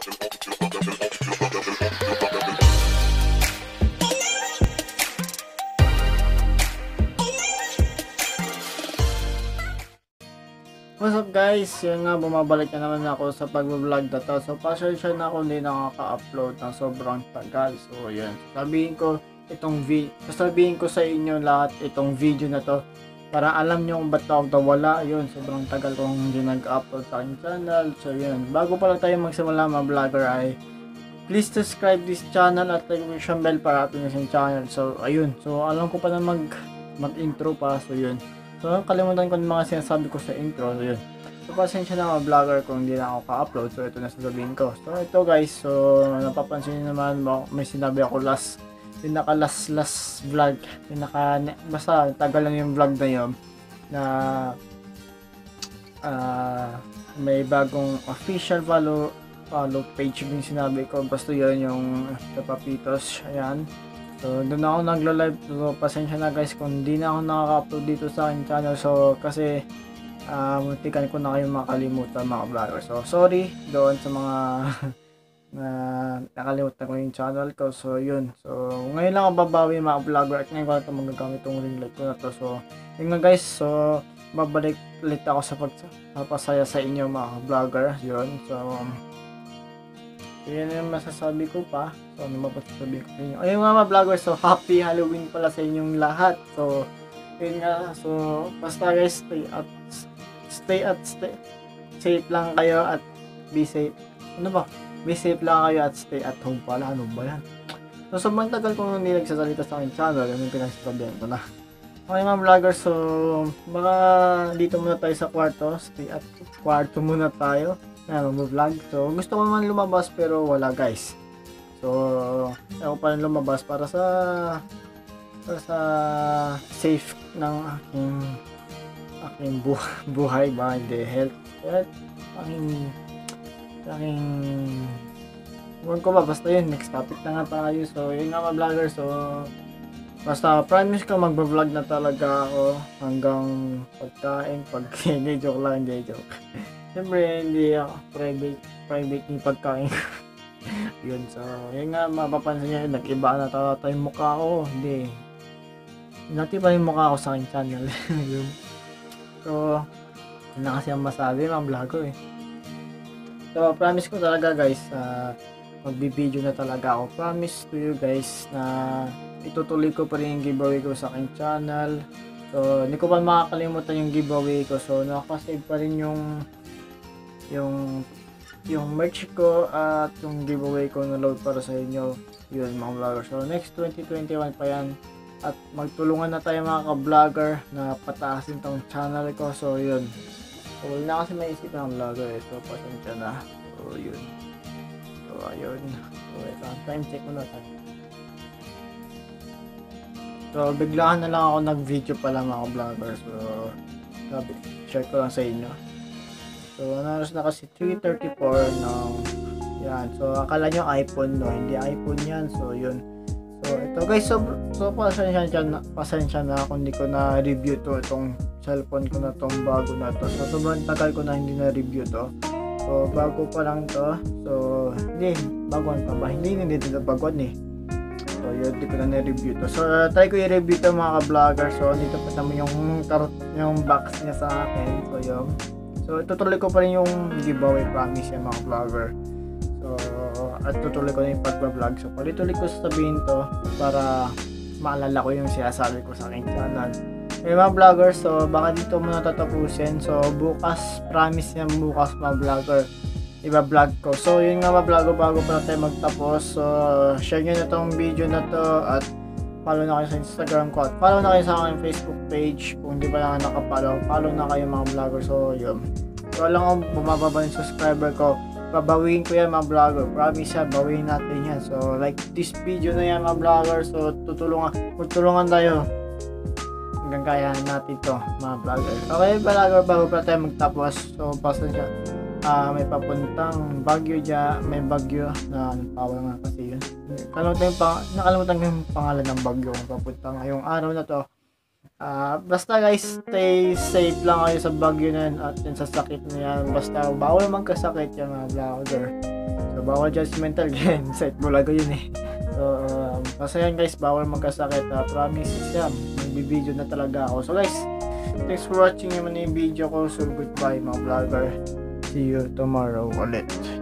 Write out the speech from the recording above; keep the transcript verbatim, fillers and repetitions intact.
What's up guys? Yun nga, bumabalik na naman ako sa pag-vlog na to. So pasensya na ako hindi nakaka-upload ng sobrang tagal. So yun, sabihin ko itong video, sasabihin ko sa inyo lahat itong video na to para alam nyo kung ba't ako nawala. Yun, sobrang tagal kong hindi nag-upload sa aking channel. So yun, bago pa lang tayo magsimula mga vlogger ay please subscribe this channel at click yung bell para atin yung channel. So ayun, so alam ko pa na mag mag-intro pa. So yun, so kalimutan ko ng mga sinasabi ko sa intro. So yun, so pasensya na mga vlogger kung hindi na ako ka-upload. So ito na sasabihin ko. So ito guys, so napapansin nyo naman may sinabi ako last, pinaka last last vlog, pinaka basta tagal lang yung vlog na yun na uh, may bagong official follow follow page yung sinabi ko. Basta yun yung Papitos. Ayan, so doon ako naglo-live. So pasensya na guys kung hindi na ako nakaka-upload dito sa aking channel. So kasi uh, muntikan ko na kayo makalimutan mga vlogger. So sorry doon sa mga na nakalimutan ko yung channel ko. So yun, so ngayon lang ako babawi mga vlogger at ngayon ko na ito magagamit itong ring light ko na to. So yun nga guys, so babalik ulit ako sa pagpapasaya sa inyo mga vlogger. Yun, so so yun yung masasabi ko pa. So ano mapasasabi ko sa inyo, ayun nga mga vlogger, so happy Halloween pala sa inyong lahat. So yun nga, so basta guys, stay at stay at stay safe lang kayo at be safe. Ano ba? Be safe lang kayo at stay at home pala. Ano ba yan? So sobrang tagal kong hindi nagsasalita sa aking channel. Yan yung pinagsasabihan ko na. Okay mga vlogger, so baka dito muna tayo sa kwarto. Stay at kwarto muna tayo. Yan, mag-vlog. So gusto ko naman lumabas pero wala guys. So ako pa rin lumabas para sa para sa safe ng aking aking buhay, buhay ba, hindi health. At aking aking huwag ko ba, basta yun, next topic na nga tayo. So yun nga mga vlogger, so basta promise ko magbablog na talaga ako hanggang pagkain, pag hindi joke lang, hindi joke. Siyempre hindi ako private private yung pagkain. Yun, so yun nga mapapansin nyo, nag-iba na talaga yung mukha ko. Hindi Nati pa yung mukha ko sa aking channel. Yun. So yun na kasi ang masabi mga vlogger eh. So promise ko talaga guys, uh, magbibideo na talaga ako. Promise to you guys na itutuloy ko pa rin yung giveaway ko sa aking channel. So hindi ko pa makakalimutan yung giveaway ko. So nakasave pa rin yung yung yung merch ko at yung giveaway ko na load para sa inyo. Yun mga vlogger. So next twenty twenty-one pa yan. At magtulungan na tayo mga ka-vlogger na pataasin tong channel ko. So yun. So, wala na kasi maisip ng vlogger eh. So, pasensya na. So, yun. So, ayun. So, ito. Time check muna tayo. So, biglaan na lang ako nag-video pala mga vlogger. So, sabi, share ko lang sa inyo. So, naros na kasi three thirty-four ng yan. So, akala nyo iPhone, no? Hindi iPhone yan. So, yun. So, ito guys. So, so pasensya na, pasensya na kung hindi ko na-review to itong cellphone ko na tong bago na to. So sobrang tagal ko na hindi na-review to. So bago pa lang to. So hindi, baguan pa ba? Hindi, hindi dito baguan eh. So yun, hindi ko na na-review to. So uh, try ko i-review to mga ka-vlogger. So dito pa naman yung karot, yung box niya sa akin. So yun. So itutuloy ko pa rin yung giveaway, promise yan mga vlogger. So at tutuloy ko na yung pagbablog. So palituloy ko sasabihin to para maalala ko yung sinasabi ko sa aking channel. May mga vlogger, so baka dito muna tatapusin. So bukas, promise yan bukas mga vlogger, iba-vlog ko. So yun nga mga vlogger, bago pa tayo magtapos. So share nyo na tong video na to at follow na kayo sa Instagram ko at follow na kayo sa aking Facebook page. Kung di pa lang nakapollow, follow na kayo mga vlogger. So yun. So lang kung bumababa yung subscriber ko, babawiin ko yan mga vlogger. Promise yan, bawiin natin yan. So like this video na yan mga vlogger. So tutulungan, magtulungan tayo hanggang kaya natin to mga vlogger. Okay vlogger, bago pa tayo magtapos. So pasensya, uh, may papuntang Baguio dyan, may Baguio na power nga kasi yun. Nakalimutan yung, pang, nakalimutan yung pangalan ng Baguio kung papunta ngayong araw na to. Uh, basta guys, stay safe lang kayo sa Baguio na yan at yun sa sakit na yan. Basta bawal magkasakit yan mga vlogger. So bawal judgmental game. Site bulaga yun eh. So, um, basta yan guys, bawal magkasakit. Uh, promise, yan, magbibideo na talaga ako. So guys, thanks for watching naman yung video ko. So goodbye mga vlogger. See you tomorrow ulit.